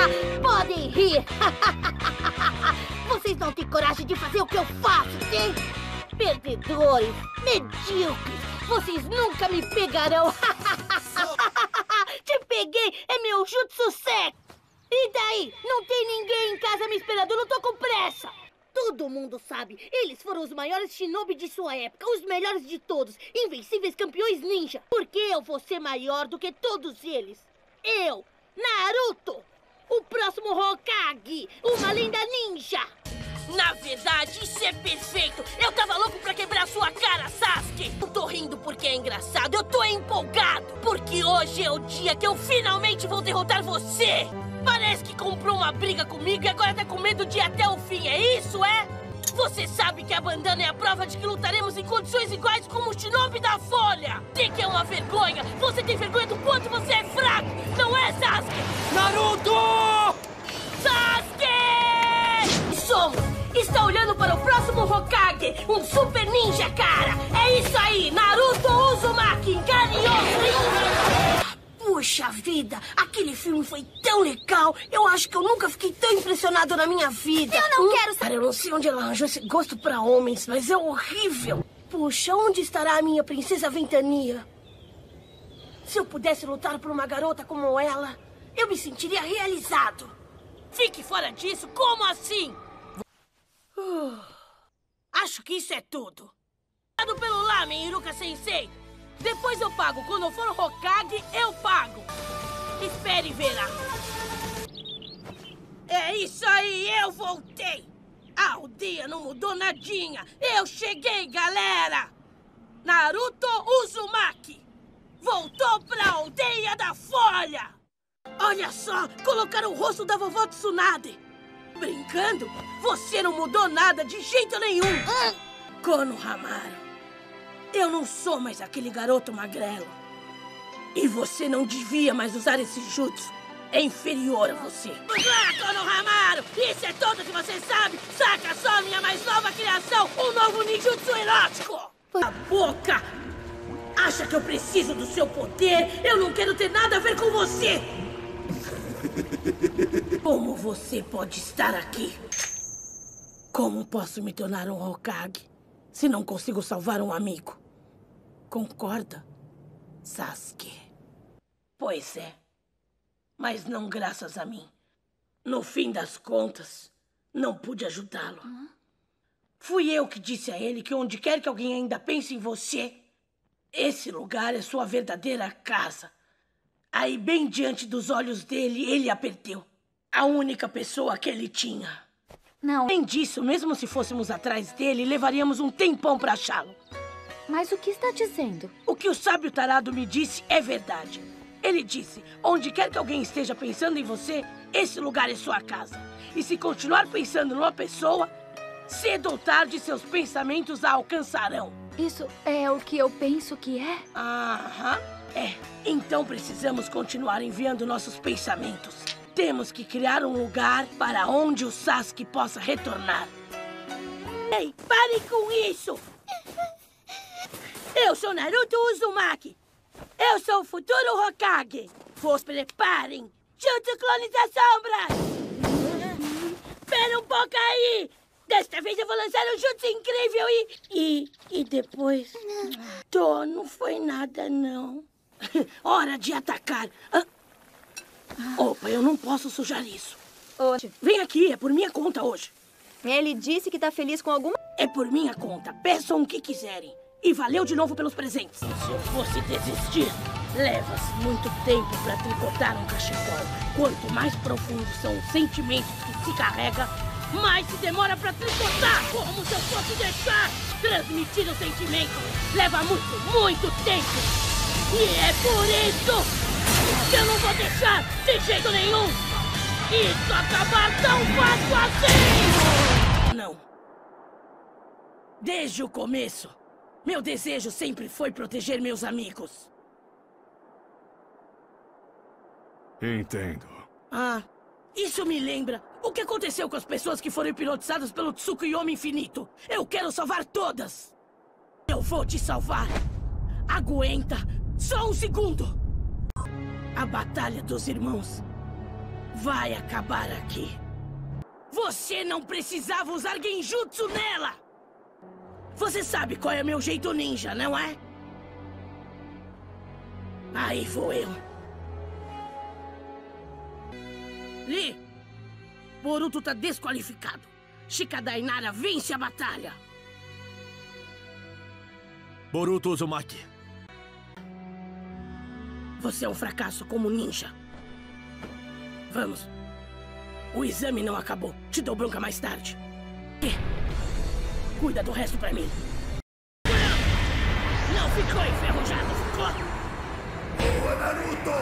Podem rir. Vocês não têm coragem de fazer o que eu faço, sim? Perdedores, medíocres, vocês nunca me pegarão. Te peguei, é meu jutsu sec. E daí? Não tem ninguém em casa me esperando, eu não tô com pressa. Todo mundo sabe, eles foram os maiores shinobi de sua época, os melhores de todos, invencíveis campeões ninja. Por que eu vou ser maior do que todos eles? Eu, Naruto, o próximo Hokage, uma lenda ninja. Na verdade, isso é perfeito! Eu tava louco pra quebrar sua cara, Sasuke! Não tô rindo porque é engraçado, eu tô empolgado! Porque hoje é o dia que eu finalmente vou derrotar você! Parece que comprou uma briga comigo e agora tá com medo de ir até o fim, é isso, é? Você sabe que a bandana é a prova de que lutaremos em condições iguais como o Shinobi da Folha! Tem que é uma vergonha! Você tem vergonha do quanto você é fraco! Não é, Sasuke? Naruto! Sasuke! Somos! Está olhando para o próximo Hokage! Um super ninja, cara! É isso aí! Naruto Uzumaki! Carinhoso! Puxa vida! Aquele filme foi tão legal! Eu acho que eu nunca fiquei tão impressionado na minha vida! Eu não quero Cara, eu não sei onde ela arranjou esse gosto para homens, mas é horrível! Puxa, onde estará a minha princesa Ventania? Se eu pudesse lutar por uma garota como ela, eu me sentiria realizado! Fique fora disso! Como assim? Acho que isso é tudo. Obrigado pelo lamen, Iruka-sensei. Depois eu pago. Quando eu for Hokage, eu pago. Espere e verá. É isso aí, eu voltei. A aldeia não mudou nadinha. Eu cheguei, galera. Naruto Uzumaki voltou pra aldeia da Folha. Olha só, colocaram o rosto da vovó Tsunade. Brincando? Você não mudou nada de jeito nenhum! Konohamaru, eu não sou mais aquele garoto magrelo. E você não devia mais usar esse jutsu. É inferior a você. Konohamaru! Isso é tudo que você sabe! Saca só minha mais nova criação! Um novo ninjutsu erótico! A boca! Acha que eu preciso do seu poder? Eu não quero ter nada a ver com você! Como você pode estar aqui? Como posso me tornar um Hokage se não consigo salvar um amigo? Concorda, Sasuke? Pois é. Mas não graças a mim. No fim das contas, não pude ajudá-lo. Fui eu que disse a ele que onde quer que alguém ainda pense em você, esse lugar é sua verdadeira casa. Aí, bem diante dos olhos dele, ele a perdeu. A única pessoa que ele tinha. Não. Além disso, mesmo se fôssemos atrás dele, levaríamos um tempão pra achá-lo. Mas o que está dizendo? O que o sábio tarado me disse é verdade. Ele disse, onde quer que alguém esteja pensando em você, esse lugar é sua casa. E se continuar pensando numa pessoa, cedo ou tarde seus pensamentos a alcançarão. Isso é o que eu penso que é? Aham, é. Então precisamos continuar enviando nossos pensamentos. Temos que criar um lugar para onde o Sasuke possa retornar. Ei, pare com isso! Eu sou Naruto Uzumaki. Eu sou o futuro Hokage. Vos preparem. Jutsu Clones das Sombras! Espera um pouco aí! Desta vez eu vou lançar um jutsu incrível e depois... Não foi nada, não. Hora de atacar. Opa, eu não posso sujar isso. Hoje. Vem aqui, é por minha conta hoje. Ele disse que tá feliz com alguma... É por minha conta. Peçam o que quiserem. E valeu de novo pelos presentes. Se eu fosse desistir, leva-se muito tempo para tricotar um cachecol. Quanto mais profundos são os sentimentos que se carrega, mais se demora para tricotar. Como se eu fosse deixar transmitir o sentimento. Leva muito, muito tempo. E é por isso que eu não vou deixar de jeito nenhum isso acabar tão fácil assim! Não. Desde o começo, meu desejo sempre foi proteger meus amigos. Entendo. Isso me lembra o que aconteceu com as pessoas que foram hipnotizadas pelo Tsukuyomi Infinito. Eu quero salvar todas. Eu vou te salvar. Aguenta só um segundo. A Batalha dos Irmãos vai acabar aqui. Você não precisava usar genjutsu nela! Você sabe qual é meu jeito ninja, não é? Aí vou eu. Lee, Boruto tá desqualificado. Shikadai Nara vence a batalha. Boruto Uzumaki. Você é um fracasso como ninja. Vamos. O exame não acabou. Te dou bronca mais tarde. Cuida do resto pra mim. Não ficou enferrujado, ficou? Boa, Naruto!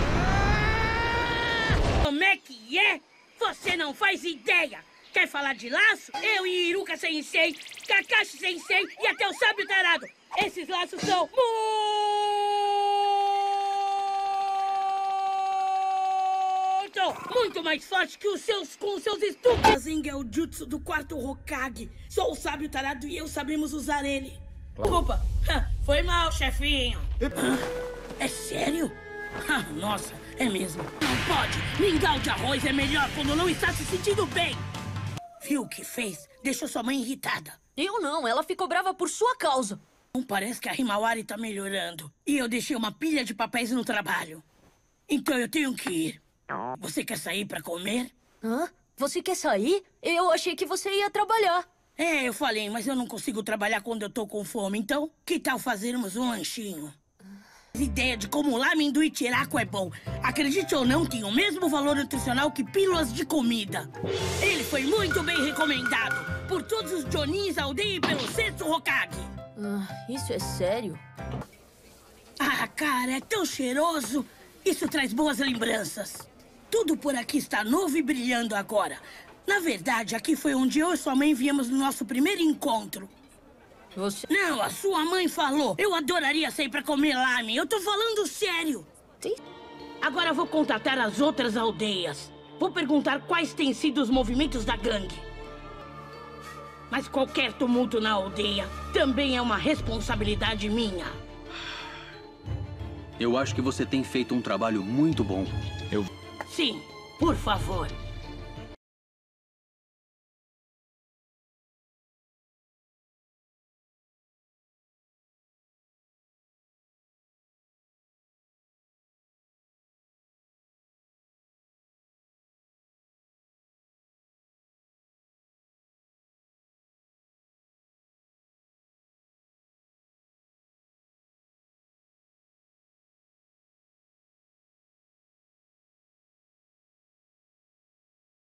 Como é que é? Você não faz ideia! Quer falar de laço? Eu e Iruka Sensei, Kakashi Sensei e até o Sábio Tarado. Esses laços são muito mais fortes que os seus com os seus estudos. Rasengan é o jutsu do quarto Hokage. Só o Sábio Tarado e eu sabemos usar ele. Opa, foi mal, chefinho. É sério? Nossa, é mesmo. Não pode. Mingau de arroz é melhor quando não está se sentindo bem. Viu o que fez? Deixou sua mãe irritada. Eu não, ela ficou brava por sua causa. Não parece que a Himawari tá melhorando. E eu deixei uma pilha de papéis no trabalho. Então eu tenho que ir. Você quer sair pra comer? Hã? Você quer sair? Eu achei que você ia trabalhar. É, eu falei, mas eu não consigo trabalhar quando eu tô com fome. Então, que tal fazermos um lanchinho? A ideia de como lamen e tiraco é bom. Acredite ou não, tem o mesmo valor nutricional que pílulas de comida. Ele foi muito bem recomendado por todos os Jonins da aldeia e pelo sexto Hokage. Isso é sério? Ah, cara, é tão cheiroso. Isso traz boas lembranças. Tudo por aqui está novo e brilhando agora. Na verdade, aqui foi onde eu e sua mãe viemos no nosso primeiro encontro. Você... Não, a sua mãe falou. Eu adoraria sair pra comer lamen. Eu tô falando sério. Sim. Agora vou contatar as outras aldeias. Vou perguntar quais têm sido os movimentos da gangue. Mas qualquer tumulto na aldeia também é uma responsabilidade minha. Eu acho que você tem feito um trabalho muito bom. Sim, por favor.